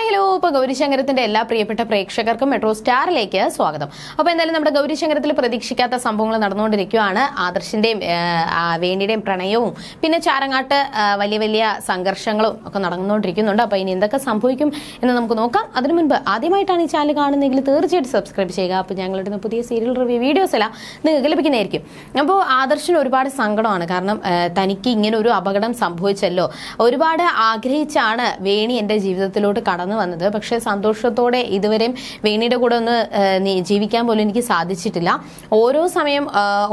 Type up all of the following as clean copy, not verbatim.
Hello, ഇപ്പോൾ ഗൗരിശങ്കരത്തിന്റെ എല്ലാ പ്രിയപ്പെട്ട പ്രേക്ഷകർക്കും മെട്രോ സ്റ്റാറിലേക്ക് സ്വാഗതം. അപ്പോൾ എന്തായാലും നമ്മുടെ ഗൗരിശങ്കരത്തിൽ പ്രതീക്ഷിക്കാത്ത സംഭവങ്ങൾ നടന്നുകൊണ്ടിരിക്കുകയാണ്. ആദർശിന്റെയും വേണിയുടെയും പ്രണയവും പിന്നെ ചാരങ്ങാട്ട് വലിയ വലിയ സംഘർഷങ്ങളും ഒക്കെ നടന്നുകൊണ്ടിരിക്കുന്നുണ്ട്. അപ്പോൾ ഇനി എന്തൊക്കെ സംഭവിക്കും എന്ന് നമുക്ക് നോക്കാം. അതിനു മുൻപ് ആദ്യമായിട്ടാണ് ഈ ചാനൽ കാണുന്നതെങ്കിൽ തീർച്ചയായിട്ടും സബ്സ്ക്രൈബ് ചെയ്യുക. അപ്പോൾ ഞങ്ങളുടെ പുതിയ സീരിയൽ റിവ്യൂ വീഡിയോസ് എല്ലാം നിങ്ങൾക്ക് ലഭിക്കുന്നതായിരിക്കും. അപ്പോൾ ആദർശിന് ഒരുപാട് സങ്കടമാണ്. കാരണം തനിക്ക് ഇങ്ങനെ ഒരു അപകടം സംഭവിച്ചല്ലോ. ഒരുപാട് ആഗ്രഹിച്ചാണ് വേണി എൻ്റെ ജീവിതത്തിലോട്ട് കടന്നു വന്നത്. പക്ഷെ സന്തോഷത്തോടെ ഇതുവരെയും വേണിയുടെ കൂടെ ഒന്ന് ജീവിക്കാൻ പോലും എനിക്ക് സാധിച്ചിട്ടില്ല. ഓരോ സമയം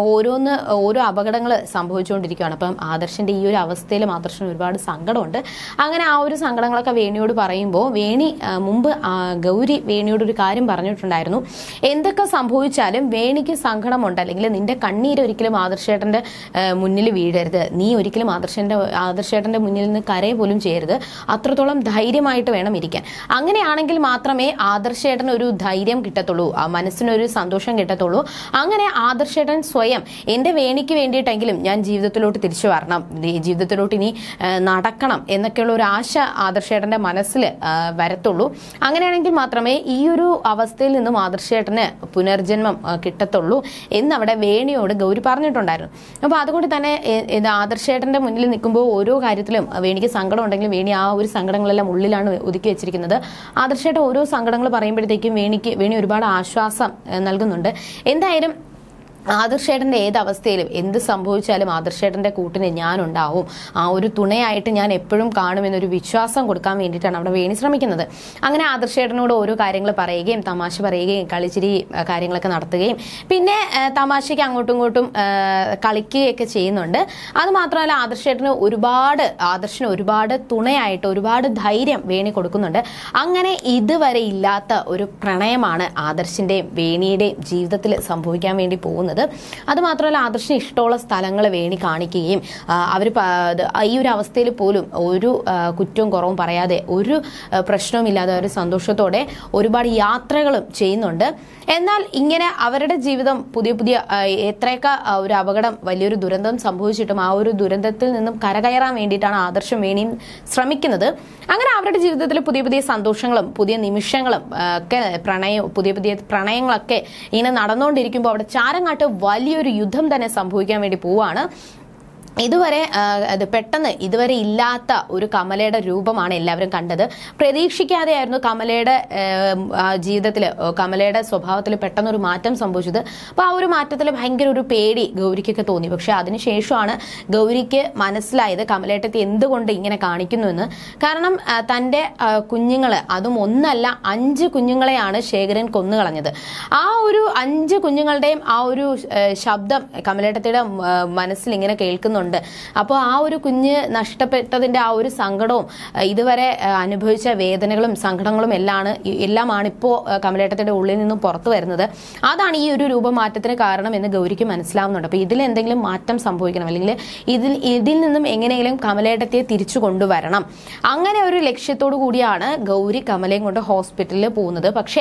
ഓരോ അപകടങ്ങൾ സംഭവിച്ചുകൊണ്ടിരിക്കുകയാണ്. അപ്പം ആദർശിന്റെ ഈ ഒരു അവസ്ഥയിലും ആദർശന് ഒരുപാട് സങ്കടമുണ്ട്. അങ്ങനെ ആ ഒരു സങ്കടങ്ങളൊക്കെ വേണിയോട് പറയുമ്പോൾ വേണി മുമ്പ് ഗൗരി വേണിയോട് ഒരു കാര്യം പറഞ്ഞിട്ടുണ്ടായിരുന്നു. എന്തൊക്കെ സംഭവിച്ചാലും വേണിക്ക് സങ്കടമുണ്ട്, അല്ലെങ്കിൽ നിന്റെ കണ്ണീര് ഒരിക്കലും ആദർശേട്ടന്റെ മുന്നിൽ വീഴരുത്, നീ ഒരിക്കലും ആദർശേട്ടന്റെ മുന്നിൽ നിന്ന് കരയെ പോലും ചെയ്യരുത്, അത്രത്തോളം ധൈര്യമായിട്ട് വേണം ഇരിക്കാൻ. അങ്ങനെയാണെങ്കിൽ മാത്രമേ ആദർശേട്ടന് ഒരു ധൈര്യം കിട്ടത്തുള്ളൂ, മനസ്സിനൊരു സന്തോഷം കിട്ടത്തുള്ളൂ. അങ്ങനെ ആദർശേട്ടൻ സ്വയം എന്റെ വേണിക്ക് വേണ്ടിയിട്ടെങ്കിലും ഞാൻ ജീവിതത്തിലോട്ട് തിരിച്ചു വരണം, ജീവിതത്തിലോട്ട് ഇനി നടക്കണം എന്നൊക്കെയുള്ള ഒരു ആശ ആദർശേട്ടന്റെ മനസ്സിൽ വരത്തുള്ളൂ. അങ്ങനെയാണെങ്കിൽ മാത്രമേ ഈ ഒരു അവസ്ഥയിൽ നിന്നും ആദർശേട്ടന് പുനർജന്മം കിട്ടത്തുള്ളൂ എന്ന് അവിടെ വേണിയോട് ഗൗരി പറഞ്ഞിട്ടുണ്ടായിരുന്നു. അപ്പോൾ അതുകൊണ്ട് തന്നെ ആദർശേട്ടന്റെ മുന്നിൽ നിൽക്കുമ്പോൾ ഓരോ കാര്യത്തിലും വേണിക്ക് സങ്കടം ഉണ്ടെങ്കിലും വേണി ആ ഒരു സങ്കടങ്ങളെല്ലാം ഉള്ളിലാണ് ഒതുക്കി വെച്ചിരിക്കുന്നത്. ആദർശേട്ടൻ ഓരോ സങ്കടങ്ങൾ പറയുമ്പോഴത്തേക്കും വേണി ഒരുപാട് ആശ്വാസം നൽകുന്നുണ്ട്. എന്തായാലും ആദർശേട്ടന്റെ ഏത് അവസ്ഥയിലും എന്ത് സംഭവിച്ചാലും ആദർശേട്ടന്റെ കൂട്ടിന് ഞാനുണ്ടാവും, ആ ഒരു തുണയായിട്ട് ഞാൻ എപ്പോഴും കാണുമെന്നൊരു വിശ്വാസം കൊടുക്കാൻ വേണ്ടിയിട്ടാണ് അവിടെ വേണി ശ്രമിക്കുന്നത്. അങ്ങനെ ആദർശേട്ടനോട് ഓരോ കാര്യങ്ങൾ പറയുകയും തമാശ പറയുകയും കളിച്ചിരി കാര്യങ്ങളൊക്കെ നടത്തുകയും പിന്നെ തമാശയ്ക്ക് അങ്ങോട്ടും ഇങ്ങോട്ടും കളിക്കുകയൊക്കെ ചെയ്യുന്നുണ്ട്. അത് മാത്രമല്ല ആദർശന് ഒരുപാട് തുണയായിട്ട് ഒരുപാട് ധൈര്യം വേണി കൊടുക്കുന്നുണ്ട്. അങ്ങനെ ഇതുവരെ ഇല്ലാത്ത ഒരു പ്രണയമാണ് ആദർശിന്റെയും വേണിയുടെയും ജീവിതത്തിൽ സംഭവിക്കാൻ വേണ്ടി പോകുന്നത്. അത് മാത്രമല്ല ആദർശിന് ഇഷ്ടമുള്ള സ്ഥലങ്ങൾ വേണി കാണിക്കുകയും അവർ ഈ ഒരു അവസ്ഥയിൽ പോലും ഒരു കുറ്റവും കുറവും പറയാതെ ഒരു പ്രശ്നവുമില്ലാതെ അവർ സന്തോഷത്തോടെ ഒരുപാട് യാത്രകളും ചെയ്യുന്നുണ്ട്. എന്നാൽ ഇങ്ങനെ അവരുടെ ജീവിതം പുതിയ എത്രയൊക്കെ ഒരു അപകടം വലിയൊരു ദുരന്തം സംഭവിച്ചിട്ടും ആ ഒരു ദുരന്തത്തിൽ നിന്നും കരകയറാൻ വേണ്ടിയിട്ടാണ് ആദർശം വേണിയും ശ്രമിക്കുന്നത്. അങ്ങനെ അവരുടെ ജീവിതത്തിൽ പുതിയ സന്തോഷങ്ങളും പുതിയ നിമിഷങ്ങളും ഒക്കെ പുതിയ പ്രണയങ്ങളൊക്കെ ഇങ്ങനെ നടന്നുകൊണ്ടിരിക്കുമ്പോൾ അവിടെ ചാരങ്ങാട്ട് വലിയൊരു യുദ്ധം തന്നെ സംഭവിക്കാൻ വേണ്ടി പോവാണ്. പെട്ടെന്ന് ഇതുവരെ ഇല്ലാത്ത ഒരു കമലയുടെ രൂപമാണ് എല്ലാവരും കണ്ടത്. പ്രതീക്ഷിക്കാതെയായിരുന്നു കമലയുടെ ജീവിതത്തിൽ കമലയുടെ സ്വഭാവത്തിൽ പെട്ടെന്നൊരു മാറ്റം സംഭവിച്ചത്. അപ്പോൾ ആ ഒരു മാറ്റത്തിൽ ഭയങ്കര ഒരു പേടി ഗൗരിക്കൊക്കെ തോന്നി. പക്ഷെ അതിനുശേഷമാണ് ഗൗരിക്ക് മനസ്സിലായത് കമലേട്ടത്തി എന്തുകൊണ്ട് ഇങ്ങനെ കാണിക്കുന്നുവെന്ന്. കാരണം തൻ്റെ കുഞ്ഞുങ്ങൾ, അതും ഒന്നല്ല 5 കുഞ്ഞുങ്ങളെയാണ് ശേഖരൻ കൊന്നുകളഞ്ഞത്. ആ ഒരു 5 കുഞ്ഞുങ്ങളുടെയും ആ ഒരു ശബ്ദം കമലേട്ടത്തിയുടെ മനസ്സിൽ ഇങ്ങനെ കേൾക്കുന്നുണ്ട്. അപ്പോൾ ആ ഒരു കുഞ്ഞ് നഷ്ടപ്പെട്ടതിന്റെ ആ ഒരു സങ്കടവും ഇതുവരെ അനുഭവിച്ച വേദനകളും സങ്കടങ്ങളും എല്ലാമാണ് ഇപ്പോൾ കമലേട്ടത്തിന്റെ ഉള്ളിൽ നിന്നും പുറത്തു വരുന്നത്. അതാണ് ഈ ഒരു രൂപമാറ്റത്തിന് കാരണം എന്ന് ഗൗരിക്ക് മനസ്സിലാവുന്നുണ്ട്. അപ്പോൾ ഇതിൽ എന്തെങ്കിലും മാറ്റം സംഭവിക്കണം, അല്ലെങ്കിൽ ഇതിൽ നിന്നും എങ്ങനെയെങ്കിലും കമലേട്ടത്തെ തിരിച്ചു കൊണ്ടുവരണം. അങ്ങനെ ഒരു ലക്ഷ്യത്തോടു കൂടിയാണ് ഗൗരി കമലയും കൊണ്ട് ഹോസ്പിറ്റലിൽ പോകുന്നത്. പക്ഷേ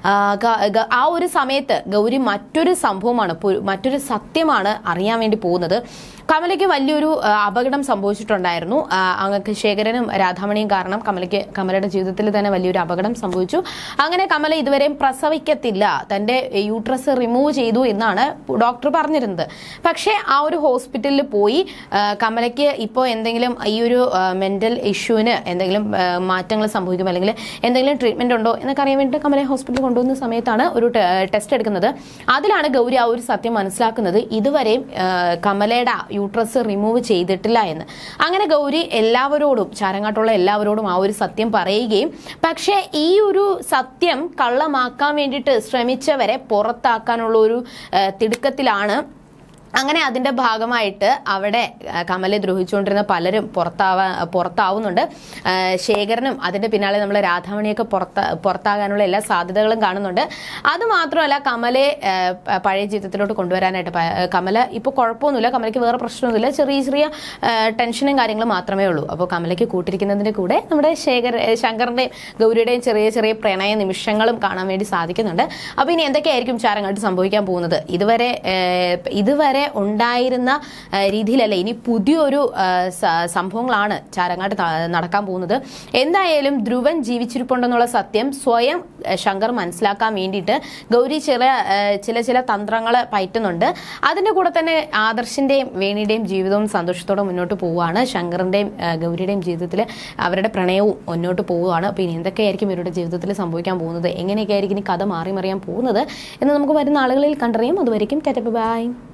ആ ഒരു സമയത്ത് ഗൗരി മറ്റൊരു സംഭവമാണ്, മറ്റൊരു സത്യമാണ് അറിയാൻ വേണ്ടി പോകുന്നത്. കമലയ്ക്ക് വലിയൊരു അപകടം സംഭവിച്ചിട്ടുണ്ടായിരുന്നു. അങ്ങക്ക് ശേഖരനും രാധാമണിയും കാരണം കമലയുടെ ജീവിതത്തിൽ തന്നെ വലിയൊരു അപകടം സംഭവിച്ചു. അങ്ങനെ കമല ഇതുവരെയും പ്രസവിക്കത്തില്ല, തന്റെ യൂട്രസ് റിമൂവ് ചെയ്തു എന്നാണ് ഡോക്ടർ പറഞ്ഞിരുന്നത്. പക്ഷേ ആ ഒരു ഹോസ്പിറ്റലിൽ പോയി കമലയ്ക്ക് ഇപ്പോൾ എന്തെങ്കിലും ഈ ഒരു മെന്റൽ ഇഷ്യൂവിന് എന്തെങ്കിലും മാറ്റങ്ങൾ സംഭവിക്കും, അല്ലെങ്കിൽ എന്തെങ്കിലും ട്രീറ്റ്മെന്റ് ഉണ്ടോ എന്നൊക്കെ അറിയാൻ വേണ്ടി കമലയെ ഹോസ്പിറ്റലിൽ കൊണ്ടുവന്ന സമയത്താണ് ഒരു ടെസ്റ്റ് എടുക്കുന്നത്. അതിലാണ് ഗൗരി ആ ഒരു സത്യം മനസ്സിലാക്കുന്നത്, ഇതുവരെയും കമലയുടെ യൂട്രസ് റിമൂവ് ചെയ്തിട്ടില്ല എന്ന്. അങ്ങനെ ഗൗരി എല്ലാവരോടും, ചാരങ്ങാട്ടുള്ള എല്ലാവരോടും ആ ഒരു സത്യം പറയുകയും പക്ഷേ ഈ ഒരു സത്യം കള്ളമാക്കാൻ വേണ്ടിയിട്ട് ശ്രമിച്ചവരെ പുറത്താക്കാനുള്ള ഒരു തിടുക്കത്തിലാണ്. അങ്ങനെ അതിന്റെ ഭാഗമായിട്ട് അവിടെ കമലെ ദ്രോഹിച്ചുകൊണ്ടിരുന്ന പലരും പുറത്താവുന്നുണ്ട്. ശേഖരനും അതിന്റെ പിന്നാലെ നമ്മൾ രാധാമണിയൊക്കെ പുറത്താകാനുള്ള എല്ലാ സാധ്യതകളും കാണുന്നുണ്ട്. അത് മാത്രമല്ല കമലെ പഴയ ജീവിതത്തിലോട്ട് കൊണ്ടുവരാനായിട്ട് കമല ഇപ്പോൾ കുഴപ്പമൊന്നുമില്ല, കമലയ്ക്ക് വേറെ പ്രശ്നമൊന്നുമില്ല, ചെറിയ ടെൻഷനും കാര്യങ്ങളും മാത്രമേ ഉള്ളൂ. അപ്പോൾ കമലയ്ക്ക് കൂട്ടിരിക്കുന്നതിന്റെ കൂടെ നമ്മുടെ ശങ്കറിന്റെയും ഗൗരിയുടെയും ചെറിയ പ്രണയ നിമിഷങ്ങളും കാണാൻ വേണ്ടി സാധിക്കുന്നുണ്ട്. അപ്പോൾ ഇനി എന്തൊക്കെയായിരിക്കും ചാരങ്ങാട്ട് സംഭവിക്കാൻ പോകുന്നത്? ഇതുവരെ ഇതുവരെ ഉണ്ടായിരുന്ന രീതിയിലല്ല, ഇനി പുതിയൊരു സംഭവങ്ങളാണ് ചാരങ്ങാട്ട് നടക്കാൻ പോകുന്നത്. എന്തായാലും ധ്രുവൻ ജീവിച്ചിരിപ്പുണ്ടെന്നുള്ള സത്യം സ്വയം ശങ്കർ മനസ്സിലാക്കാൻ വേണ്ടിയിട്ട് ഗൗരി ചില തന്ത്രങ്ങൾ പയറ്റുന്നുണ്ട്. അതിന്റെ കൂടെ തന്നെ ആദർശിന്റെയും വേണിയുടെയും ജീവിതവും സന്തോഷത്തോടെ മുന്നോട്ട് പോവുകയാണ്. ശങ്കറിന്റെയും ഗൗരിയുടെയും ജീവിതത്തിൽ അവരുടെ പ്രണയവും മുന്നോട്ട് പോവുകയാണ്. അപ്പോൾ ഇനി എന്തൊക്കെയായിരിക്കും ഇവരുടെ ജീവിതത്തിൽ സംഭവിക്കാൻ പോകുന്നത്, എങ്ങനെയൊക്കെ ആയിരിക്കും ഇനി കഥ മാറി മറിയാൻ പോകുന്നത് എന്ന് നമുക്ക് വരുന്ന ആളുകളിൽ കണ്ടറിയാം. അതുവരെയും ടാറ്റ ബൈ.